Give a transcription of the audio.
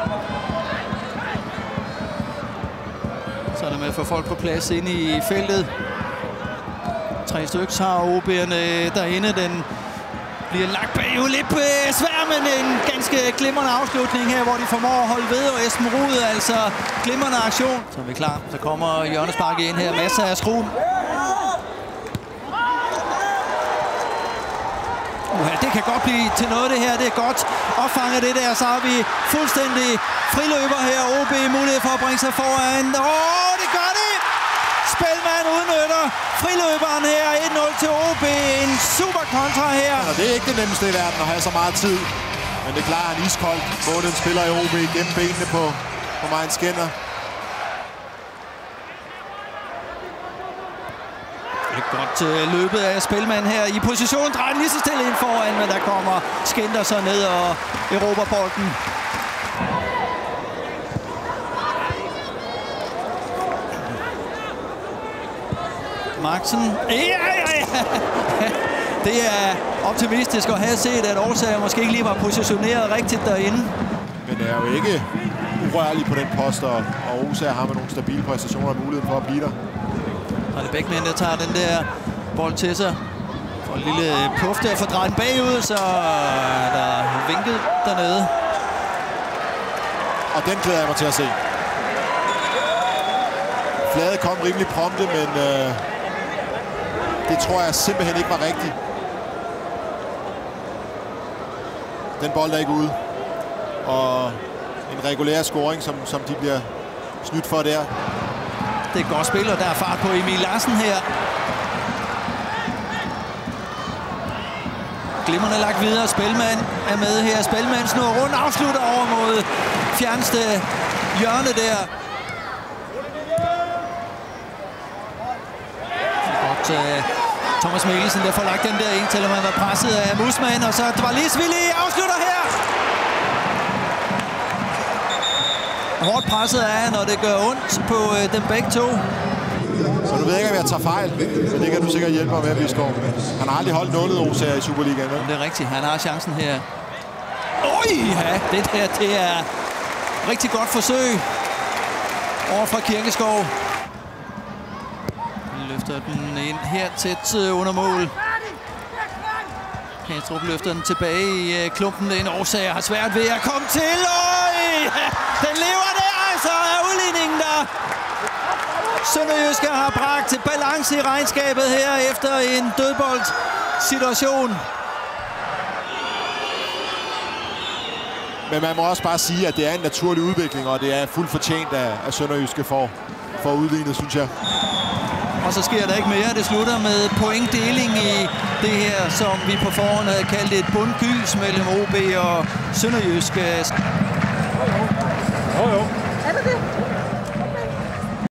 Så er der med at få folk på plads inde i feltet. 3 stykker har OB'erne derinde. Den bliver lagt bagud. Lidt svær, men en ganske glimrende afslutning her, hvor de formår at holde ved. Og Esben Ruud, altså glimrende aktion. Så er vi klar. Så kommer hjørnespark ind her. Masser af skruen. Det kan godt blive til noget, det her. Det er godt opfanget det der. Så har vi fuldstændig friløber her. OB mulighed for at bringe sig foran. Det gør det! Spelman udnytter friløberen her. 1-0 til OB. En super kontra her. Og det er ikke det nemmeste i verden at have så meget tid. Men det klarer han iskoldt. Både den spiller i OB gennem benene på Majen Skinner. Godt løbet af Spelman her i position. Drejer lige så stille ind foran, men der kommer Skinner så ned og erobrer bolden. Maxen. Det er optimistisk at have set, at Årsager måske ikke lige var positioneret rigtigt derinde. Men det er jo ikke urørlig på den post, og Årsager har med nogle stabile præstationer og muligheden for at blive der. Og det er Bækman, der tager den der bold til sig. For en lille puff der, for drejet bagud, så er der vinket dernede. Og den glæder jeg mig til at se. Flade kom rimelig prompte, men det tror jeg simpelthen ikke var rigtigt. Den bold er ikke ude. Og en regulær scoring, som de bliver snydt for der. Det er et godt spil, og der er fart på Emil Larsen her. Glimrende lagt videre. Spelman er med her. Spelman snurrer rundt, afslutter over mod fjerneste hjørne der. Godt Thomas Mikkelsen, der får lagt den der ind, selvom han var presset af Musman. Og så Dvalishvili afslutter her. Hårdt presset er han, og det gør ondt på dem begge to. Så du ved ikke, om jeg tager fejl, men det kan du sikkert hjælpe mig med, Bisgaard. Han har aldrig holdt nullet Årsager i Superligaen. Det er rigtigt, han har chancen her. Ja, det der, det er rigtig godt forsøg over fra Kirkeskov. Han løfter den ind her tæt under mål. Kastrup løfter den tilbage i klumpen. En Årsager har svært ved at komme til. Den lever der altså af udligningen der. Sønderjyske har bragt balance i regnskabet her efter en dødboldsituation. Men man må også bare sige, at det er en naturlig udvikling, og det er fuldt fortjent af Sønderjyske for udlignet, synes jeg. Og så sker der ikke mere. Det slutter med pointdeling i det her, som vi på forhånd havde kaldt et bundgys mellem OB og Sønderjyske. Jo.